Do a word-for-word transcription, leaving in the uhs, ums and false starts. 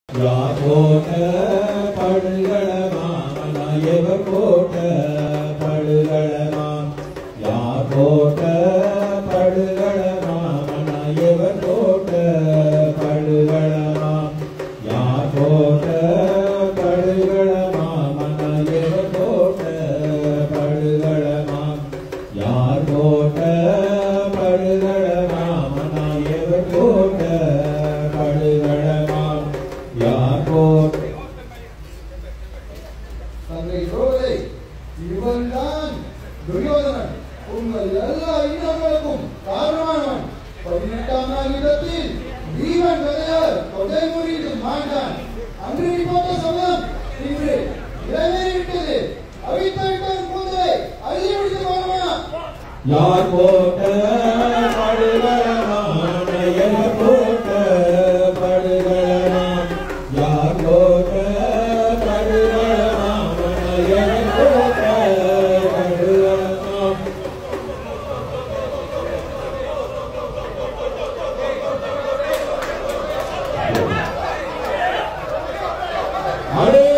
யார் போட்ட படுகளமாம் எவர் போட்ட படுகளமாம் யார் போட்ட படுகளமாம் எவர் போட்ட படுகளமாம் யார் போட்ட படுகளமாம் எவர் போட்ட படுகளமாம் யார் போட்ட படுகளமாம் எவர் போட்ட படுகளமாம் யார் போட்ட தந்தை சோதரை இவன்தான் துரியோதனன் உங்கள் எல்லா இன்னங்களுக்கும் காரணமானவன் பதினெட்டாம் நாள் யுத்தத்தில் வீரன் கதையால் கொடை முறிந்து மாண்டான் அன்று நீ போட்ட சமயம் இன்று நிறைவேறிவிட்டது அவித்தவிட்டான் கூந்தலை அள்ளி முடித்து காரணமா யார் போட்ட படுகளமாம் எவர் போட்ட படுகளமாம் யார் போட்ட படுகளமாம் எவர் போட்ட படுகளமாம் அடே